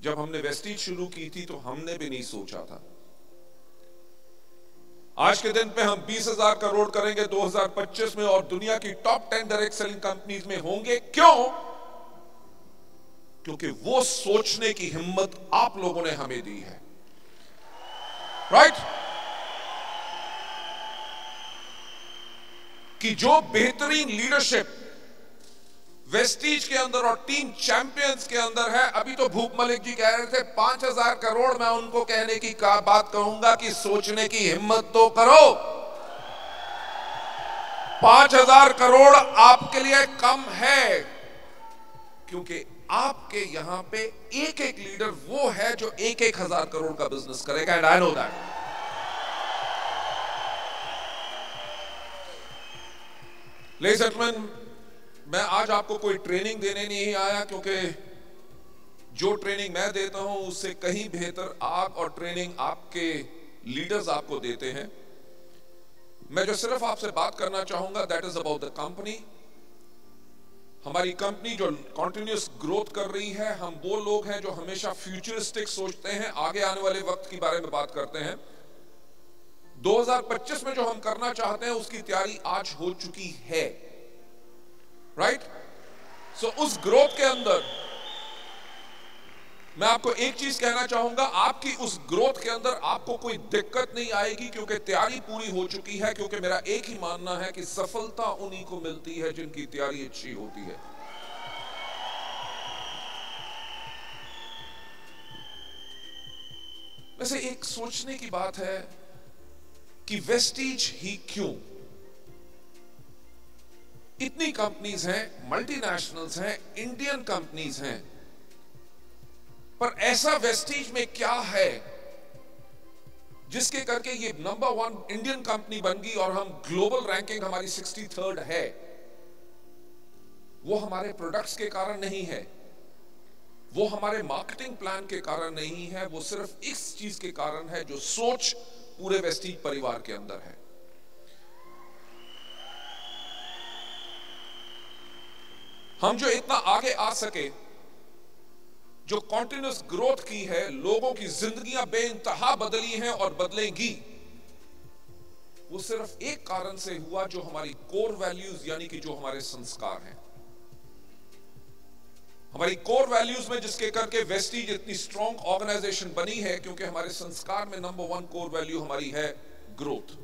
जब हमने वेस्टीज शुरू की थी तो हमने भी नहीं सोचा था। आज के दिन पे हम 20,000 करोड़ करेंगे 2025 में और दुनिया की टॉप 10 डायरेक्ट सेलिंग कंपनीज में होंगे। क्यों? क्योंकि वो सोचने की हिम्मत आप लोगों ने हमें दी है, राइट? कि जो बेहतरीन लीडरशिप वेस्टीज के अंदर और टीम चैंपियंस के अंदर है। अभी तो भूप मलिक जी कह रहे थे 5,000 करोड़, मैं उनको कहने की बात कहूंगा कि सोचने की हिम्मत तो करो। 5,000 करोड़ आपके लिए कम है, क्योंकि आपके यहां पे एक एक लीडर वो है जो 1,000 करोड़ का बिजनेस करेगा, and I know that. Ladies and gentleman, मैं आज आपको कोई ट्रेनिंग देने नहीं आया, क्योंकि जो ट्रेनिंग मैं देता हूं उससे कहीं बेहतर आप और ट्रेनिंग आपके लीडर्स आपको देते हैं। मैं जो सिर्फ आपसे बात करना चाहूंगा that is about the company. हमारी कंपनी जो कॉन्टिन्यूस ग्रोथ कर रही है, हम वो लोग हैं जो हमेशा फ्यूचरिस्टिक सोचते हैं, आगे आने वाले वक्त के बारे में बात करते हैं। 2025 में जो हम करना चाहते हैं उसकी तैयारी आज हो चुकी है, राइट? सो उस ग्रोथ के अंदर मैं आपको एक चीज कहना चाहूंगा, आपकी उस ग्रोथ के अंदर आपको कोई दिक्कत नहीं आएगी, क्योंकि तैयारी पूरी हो चुकी है। क्योंकि मेरा एक ही मानना है कि सफलता उन्हीं को मिलती है जिनकी तैयारी अच्छी होती है। वैसे एक सोचने की बात है कि वेस्टीज ही क्यों? इतनी कंपनीज हैं, मल्टीनेशनल्स हैं, इंडियन कंपनीज हैं, पर ऐसा वेस्टीज में क्या है जिसके करके ये नंबर 1 इंडियन कंपनी बन गई और हम ग्लोबल रैंकिंग हमारी 63rd है? वो हमारे प्रोडक्ट्स के कारण नहीं है, वो हमारे मार्केटिंग प्लान के कारण नहीं है, वो सिर्फ इस चीज के कारण है जो सोच पूरे वेस्टीज परिवार के अंदर है। हम जो इतना आगे आ सके, जो कॉन्टिन्यूस ग्रोथ की है, लोगों की जिंदगियां बेइंतहा बदली हैं और बदलेंगी, वो सिर्फ एक कारण से हुआ, जो हमारी कोर वैल्यूज यानी कि जो हमारे संस्कार हैं। हमारी कोर वैल्यूज में जिसके करके वेस्टीज इतनी स्ट्रॉन्ग ऑर्गेनाइजेशन बनी है, क्योंकि हमारे संस्कार में नंबर 1 कोर वैल्यू हमारी है ग्रोथ।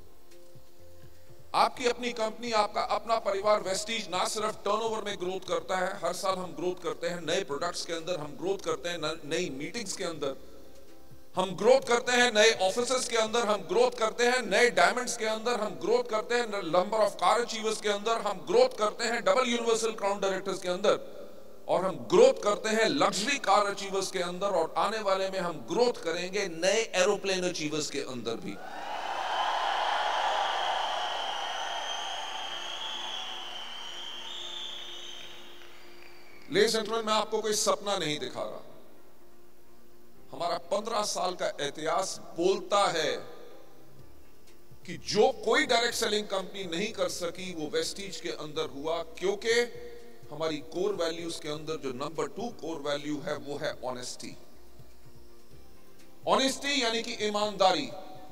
आपकी अपनी कंपनी, आपका अपना परिवार वेस्टीज ना सिर्फ टर्नओवर में ग्रोथ करता है, हर साल हम ग्रोथ करते हैं नए प्रोडक्ट्स के अंदर, हम ग्रोथ करते हैं नई मीटिंग्स के अंदर, हम ग्रोथ करते हैं नए ऑफिसेस के अंदर, हम ग्रोथ करते हैं नए डायमंड्स के अंदर, हम ग्रोथ करते हैं नंबर ऑफ कार अचीवर्स के अंदर, हम ग्रोथ करते हैं डबल यूनिवर्सल क्राउन डायरेक्टर्स के अंदर, और हम ग्रोथ करते हैं लग्जरी कार अचीवर्स के अंदर, और आने वाले में हम ग्रोथ करेंगे नए एरोप्लेन अचीवर्स के अंदर भी। लेडीज एंड जेंटलमैन, मैं आपको कोई सपना नहीं दिखा रहा। हमारा 15 साल का इतिहास बोलता है कि जो कोई डायरेक्ट सेलिंग कंपनी नहीं कर सकी वो वेस्टीज के अंदर हुआ, क्योंकि हमारी कोर वैल्यूज के अंदर जो नंबर 2 कोर वैल्यू है वो है ऑनेस्टी। ऑनेस्टी यानी कि ईमानदारी।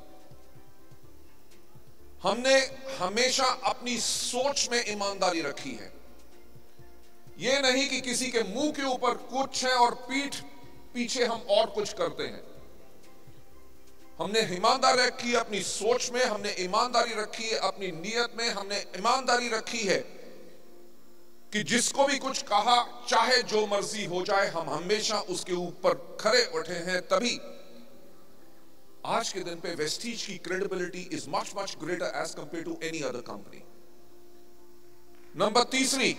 हमने हमेशा अपनी सोच में ईमानदारी रखी है। यह नहीं कि किसी के मुंह के ऊपर कुछ है और पीठ पीछे हम और कुछ करते हैं। हमने ईमानदारी रखी है अपनी सोच में, हमने ईमानदारी रखी है अपनी नीयत में, हमने ईमानदारी रखी है कि जिसको भी कुछ कहा, चाहे जो मर्जी हो जाए, हम हमेशा उसके ऊपर खरे उठे हैं। तभी आज के दिन पे वेस्टीज की credibility is much much greater as compare to any other company. Number तीसरी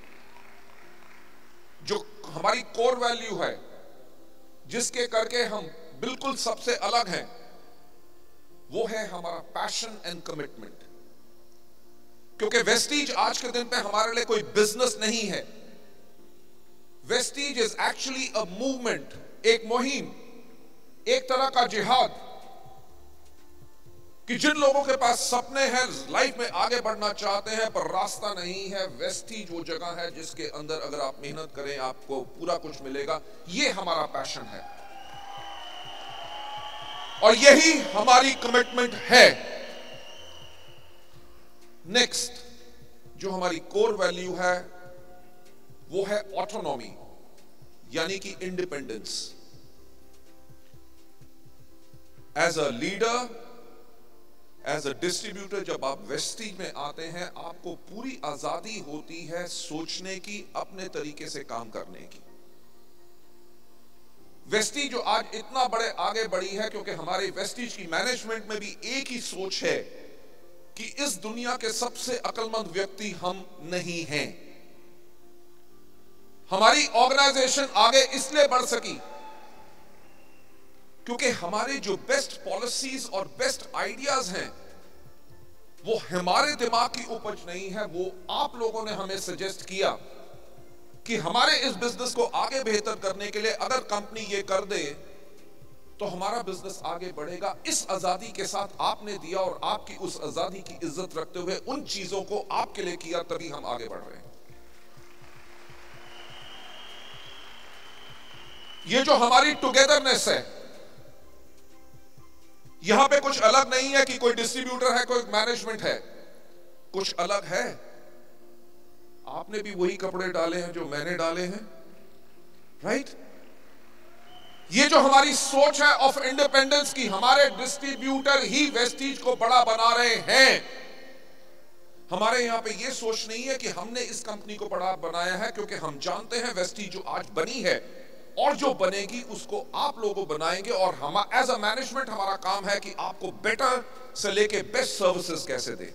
जो हमारी कोर वैल्यू है, जिसके करके हम बिल्कुल सबसे अलग हैं, वो है हमारा पैशन एंड कमिटमेंट। क्योंकि वेस्टीज आज के दिन पे हमारे लिए कोई बिजनेस नहीं है। Vestige is actually a movement, एक मुहिम, एक तरह का जिहाद। कि जिन लोगों के पास सपने हैं, लाइफ में आगे बढ़ना चाहते हैं पर रास्ता नहीं है, वेस्टीज वो जगह है जिसके अंदर अगर आप मेहनत करें आपको पूरा कुछ मिलेगा। ये हमारा पैशन है और यही हमारी कमिटमेंट है। नेक्स्ट जो हमारी कोर वैल्यू है वो है ऑटोनॉमी, यानी कि independence. As a leader, as a distributor, जब आप वेस्टीज में आते हैं आपको पूरी आजादी होती है सोचने की, अपने तरीके से काम करने की। वेस्टीज जो आज इतना बड़े आगे बढ़ी है क्योंकि हमारे वेस्टीज की मैनेजमेंट में भी एक ही सोच है कि इस दुनिया के सबसे अक्लमंद व्यक्ति हम नहीं हैं। हमारी ऑर्गेनाइजेशन आगे इसलिए बढ़ सकी क्योंकि हमारे जो बेस्ट पॉलिसीज और बेस्ट आइडियाज हैं वो हमारे दिमाग की उपज नहीं है, वो आप लोगों ने हमें सजेस्ट किया कि हमारे इस बिजनेस को आगे बेहतर करने के लिए अगर कंपनी ये कर दे तो हमारा बिजनेस आगे बढ़ेगा। इस आजादी के साथ आपने दिया और आपकी उस आजादी की इज्जत रखते हुए उन चीजों को आपके लिए किया, तभी हम आगे बढ़ रहे हैं। ये जो हमारी टुगेदरनेस है, यहां पे कुछ अलग नहीं है कि कोई डिस्ट्रीब्यूटर है, कोई मैनेजमेंट है, कुछ अलग है। आपने भी वही कपड़े डाले हैं जो मैंने डाले हैं, राइट? ये जो हमारी सोच है ऑफ इंडिपेंडेंस की, हमारे डिस्ट्रीब्यूटर ही वेस्टीज को बड़ा बना रहे हैं। हमारे यहां पे ये सोच नहीं है कि हमने इस कंपनी को बड़ा बनाया है, क्योंकि हम जानते हैं वेस्टीज जो आज बनी है और जो बनेगी उसको आप लोगों बनाएंगे, और हम एज अ मैनेजमेंट हमारा काम है कि आपको बेटर से लेके बेस्ट सर्विसेज कैसे दे।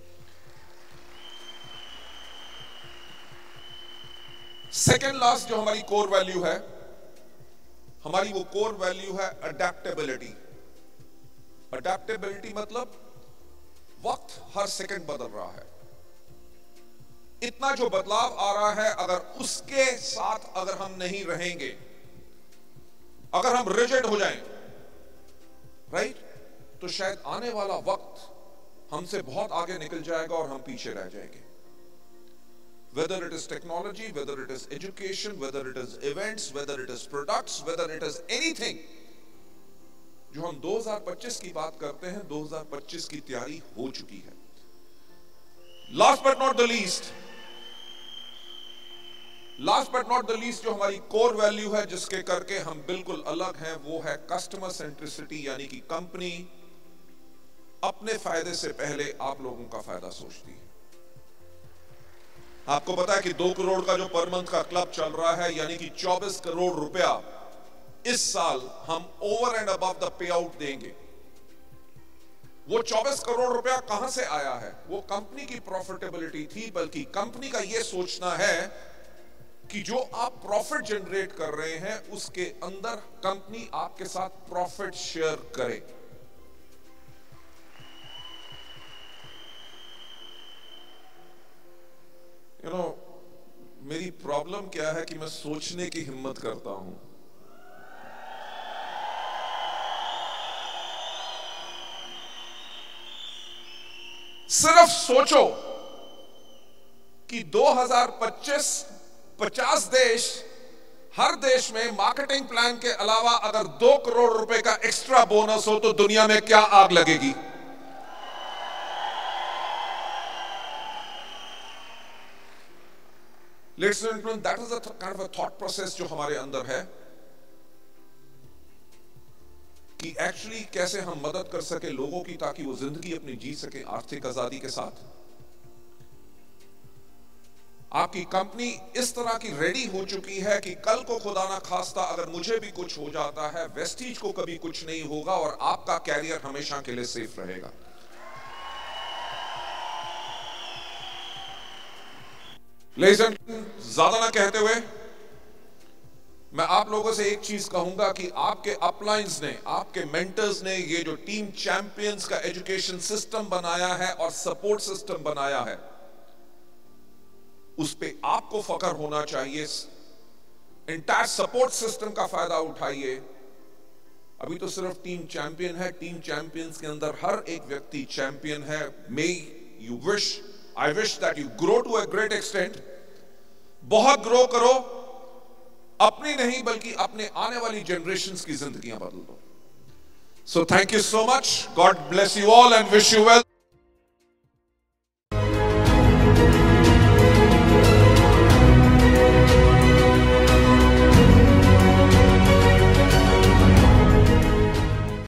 सेकेंड लास्ट जो हमारी कोर वैल्यू है, हमारी वो कोर वैल्यू है अडेप्टेबिलिटी। अडेप्टेबिलिटी मतलब वक्त हर सेकंड बदल रहा है, इतना जो बदलाव आ रहा है, अगर उसके साथ अगर हम नहीं रहेंगे, अगर हम रिजिड हो जाएं, राइट, तो शायद आने वाला वक्त हमसे बहुत आगे निकल जाएगा और हम पीछे रह जाएंगे। Whether it is technology, whether it is education, whether it is events, whether it is products, whether it is anything, जो हम 2025 की बात करते हैं, 2025 की तैयारी हो चुकी है। Last but not the least, जो हमारी कोर वैल्यू है, जिसके करके हम बिल्कुल अलग हैं, वो है कस्टमर सेंट्रिसिटी, यानी कि कंपनी अपने फायदे से पहले आप लोगों का फायदा सोचती है। आपको पता है कि 2 करोड़ का जो पर मंथ का क्लब चल रहा है, यानी कि 24 करोड़ रुपया इस साल हम over and above the payout देंगे। वो 24 करोड़ रुपया कहां से आया है? वो कंपनी की प्रॉफिटेबिलिटी थी, बल्कि कंपनी का यह सोचना है कि जो आप प्रॉफिट जनरेट कर रहे हैं उसके अंदर कंपनी आपके साथ प्रॉफिट शेयर करे। मेरी प्रॉब्लम क्या है कि मैं सोचने की हिम्मत करता हूं। सिर्फ सोचो कि 2025 50 देश, हर देश में मार्केटिंग प्लान के अलावा अगर 2 करोड़ रुपए का एक्स्ट्रा बोनस हो तो दुनिया में क्या आग लगेगी। Ladies and gentlemen, that is a kind of a thought process जो हमारे अंदर है कि एक्चुअली कैसे हम मदद कर सके लोगों की, ताकि वो जिंदगी अपनी जी सके आर्थिक आजादी के साथ। आपकी कंपनी इस तरह की रेडी हो चुकी है कि कल को खुदा ना खास्ता अगर मुझे भी कुछ हो जाता है, वेस्टीज को कभी कुछ नहीं होगा और आपका कैरियर हमेशा के लिए सेफ रहेगा। लेकिन ज्यादा ना कहते हुए मैं आप लोगों से एक चीज कहूंगा कि आपके अपलाइंस ने, आपके मेंटर्स ने ये जो टीम चैंपियंस का एजुकेशन सिस्टम बनाया है और सपोर्ट सिस्टम बनाया है, उस पे आपको फख्र होना चाहिए। इंटायर सपोर्ट सिस्टम का फायदा उठाइए अभी तो सिर्फ टीम चैंपियन है, टीम चैंपियंस के अंदर हर एक व्यक्ति चैंपियन है। May you wish, I wish that you grow to a great extent. बहुत ग्रो करो, अपनी नहीं बल्कि अपने आने वाली जनरेशंस की जिंदगियां बदल दो। So thank you so much, god bless you all and wish you well.